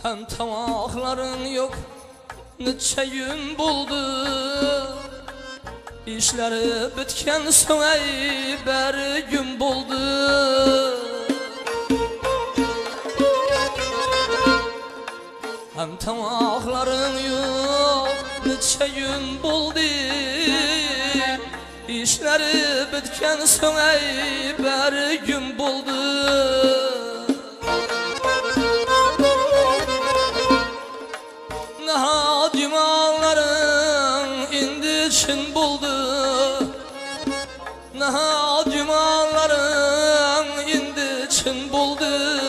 hem tamahların yok. Neçe gün buldu işleri bitken sonra bir gün buldu. Hem tamahların yok. Neçe gün buldu işleri bitken sonra bir gün buldu. Naha cumaların indi için buldu. Naha cumaların indi için buldu.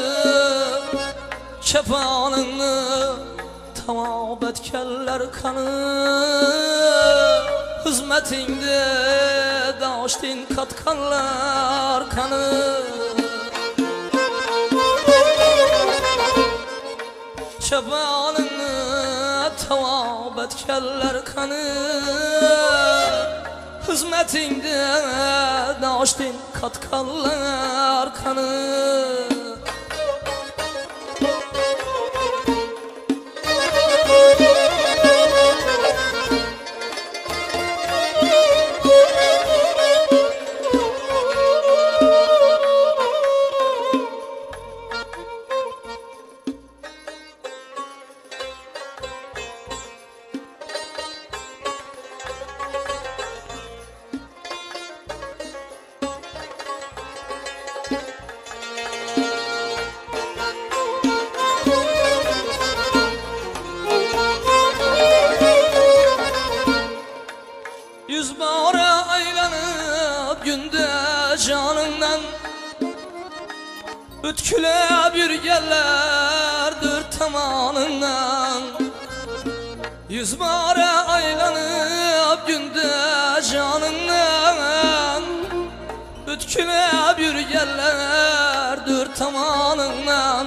Kefanını tamam etkeller kanı. Hizmetinde daştin katkanlar kanı. Kefanını tamam etkeller kanı. Hizmetinde daştin katkanlar kanı. Yüz bara aylanıp günde canından ötküle bir gellerdir tamanından. Yüz bara aylanıp günde canından ötküle bir gellerdir tamanından.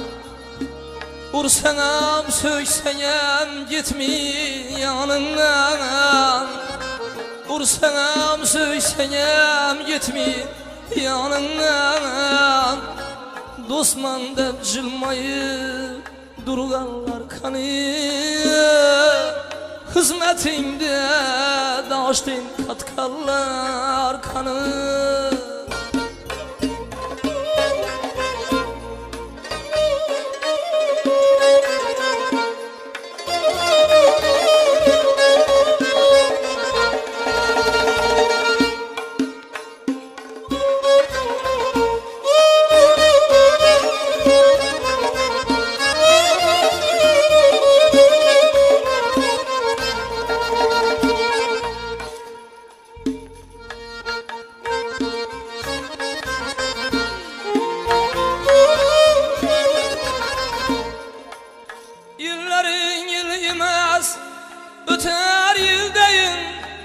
Vursanam sökseyem gitmi yanından. Vursanam sökseyem gitmi yanından. Dostman dep jılmayıp durganlar kanı. Hizmetinde daştin katkallar kanı. Yılların yıl imez öter yıldeyin.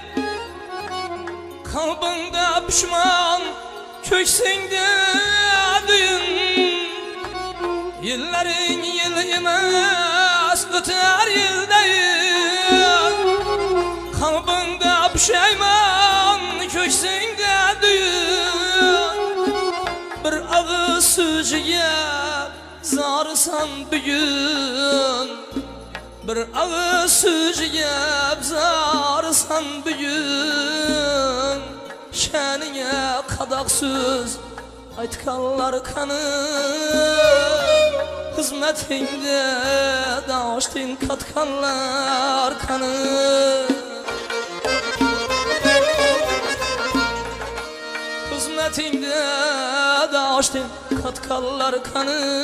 Kalbinde pişman köksünde düğün. Yılların yıl imez öter yıldeyin. Kalbinde pişman köksünde düğün. Bir ağız sözüye zarsan bugün. Bir ağız söz yep zarsan bugün. Şenine kadak söz aytkanlar kanı. Hizmetinde daştin katkanlar kanı. Hizmetinde daştin katkanlar kanı.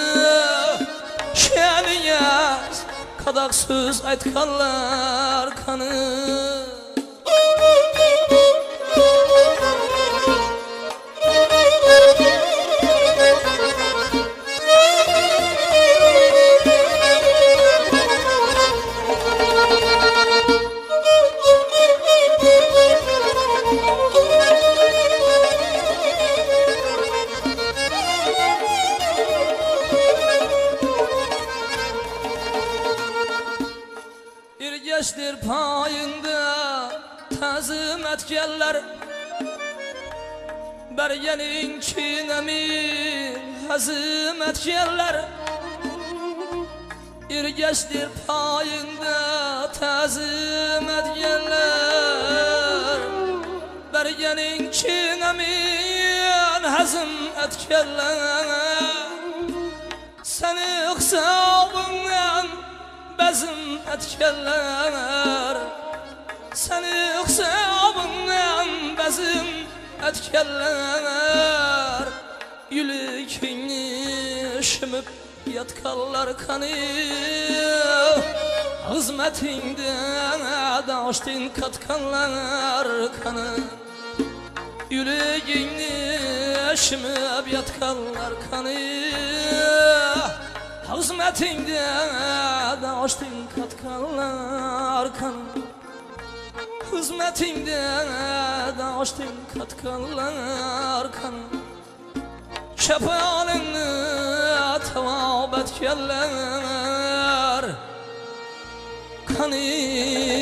Şenine kadak söz aytkanlar kanı. Geçtir payında tazim etkenler. Bergenin çiğnemi hazım etkenler. Yürgeçtir payında tazim etkenler Bergenin çiğnemin hazım etkenler Seni hesabından bezim etkenler Seni hesabından bezim etkenler Yürekini şımıp yatkallar kanı Hizmetinden daştın katkanlar kanı Yüreğini şımıp yatkallar kanı Hizmetinden daştın katkanlar kanı Hizmetinden daştın katkanlar kanı Şefalını tavab etkenler Kanı